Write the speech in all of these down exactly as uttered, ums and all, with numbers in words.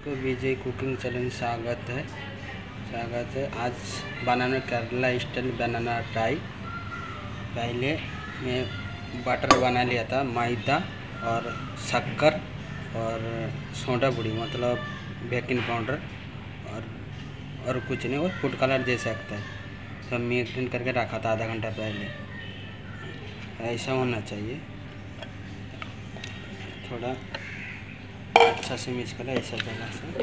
सबको विजय cooking challenge स्वागत है स्वागत है आज banana Kerala style banana try. पहले मैं बटर बना लिया था, मैदा और शक्कर और सोडा बुड़ी मतलब बेकिंग पाउडर और और कुछ नहीं, और फूड कलर दे सकता है। सब मिक्स करके रखा था आधा घंटा पहले। ऐसा होना चाहिए, थोड़ा अच्छा से मिक्स करें ऐसा जगह से।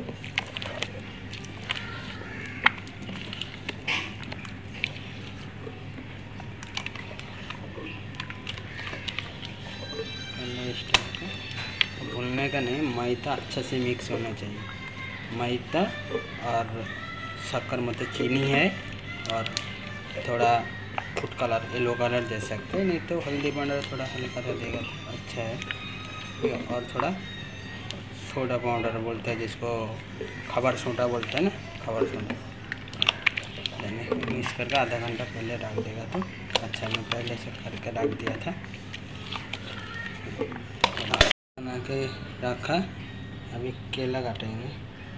भूनने का नहीं, मैदा अच्छा से मिक्स होना चाहिए। मैदा और शक्कर मतलब चीनी है और थोड़ा फूड कलर येलो कलर दे सकते हैं, नहीं तो हल्दी पाउडर थोड़ा हल्का सा देगा तो अच्छा है। और थोड़ा सोडा पाउडर बोलते हैं जिसको खबर सोडा बोलते हैं ना, खबर सोडा मिक्स करके आधा घंटा पहले रख देगा तो अच्छा। मैं पहले से करके रख दिया था, बना के रखा। अभी केला काटेंगे।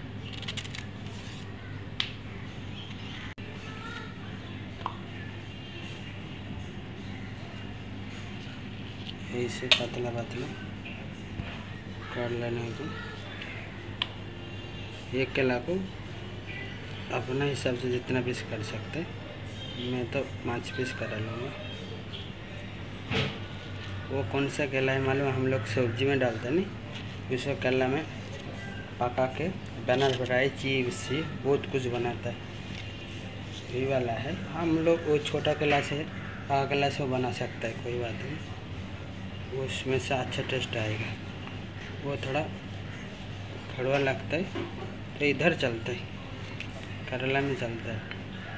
ऐसे पतला पतला कर लेने को। एक केला को अपना हिसाब से जितना पीस कर सकते, मैं तो पाँच पीस कर लूँगा। वो कौन सा केला है मालूम, हम लोग सब्जी में डालते नहीं, उसको केला में पका के बना फ्राई चिप्स बहुत कुछ बनाता है, यही वाला है। हम लोग वो छोटा केला से पका केला से वो बना सकता है, कोई बात नहीं, उसमें से अच्छा टेस्ट आएगा। वो थोड़ा कड़वा लगता है तो इधर चलता है, केरला में चलता है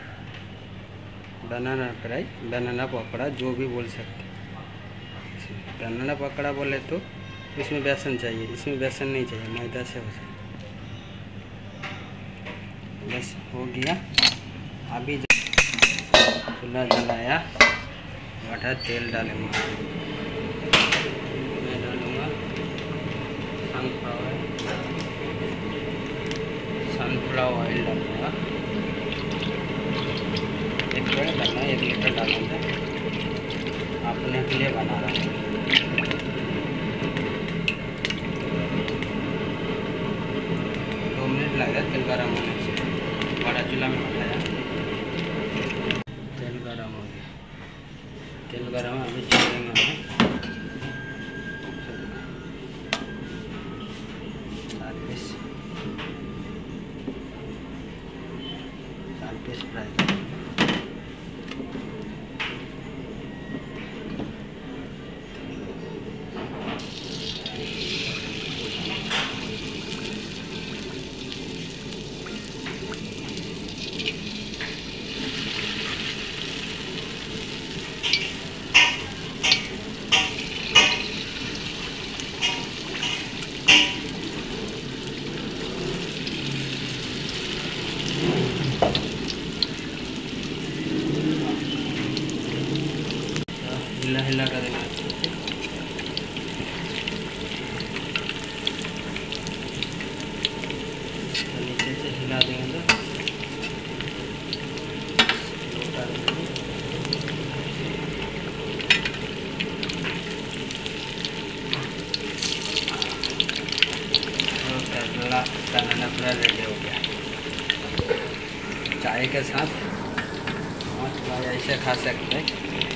बनाना फ्राई, बनाना पकौड़ा जो भी बोल सकते। बनाना पकौड़ा बोले तो इसमें बेसन चाहिए, इसमें बेसन नहीं चाहिए, मैदा से हो जाए। बस हो गया। अभी चूल्हा जलाया, बटा तेल डालूंगा। मैं डालूंगा सनफ्लावर सनफ्लावर ऑयल डालूंगा। एक पेड़ डालना, एक लीटर डालूंगा, अपने के लिए बना रहा हूँ। दो मिनट लगेगा तेल गर्म होने से। बड़ा चूल्हा में बनाया, तेल गर्म हो गया। तेल गर्म अभी चलेंगे हमें चार पीस चार पीस फ्राई करेंगे। हिला हिला कर देना, नीचे से हिला देंगे तो केरला बनाना पूरा रेडी हो गया। चाय के साथ ऐसे खा सकते हैं।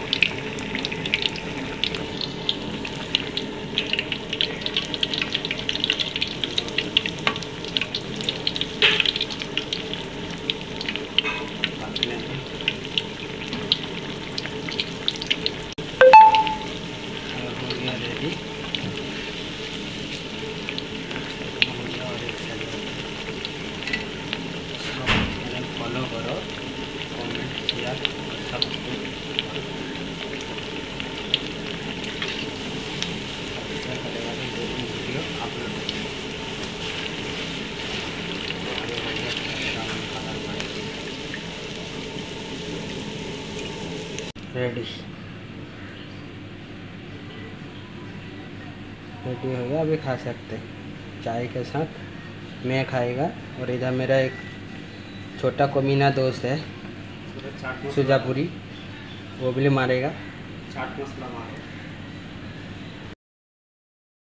फॉलो करो, कमेंट शेयर सब्सक्राइब करेगा तो दो तीन वीडियो अपलोड रेडी रेडी हो गया। अभी खा सकते चाय के साथ। मैं खाएगा। और इधर मेरा एक छोटा कोमीना दोस्त है सुजापुरी, वो भी मारेगा। चाट मसाला मारो।